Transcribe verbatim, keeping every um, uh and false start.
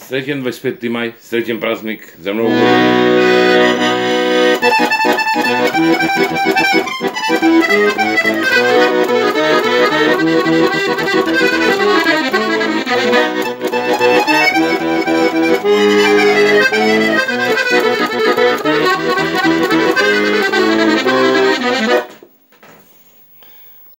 Srećen dvadeset peti maj, srećen praznik za mnogo. Thank you.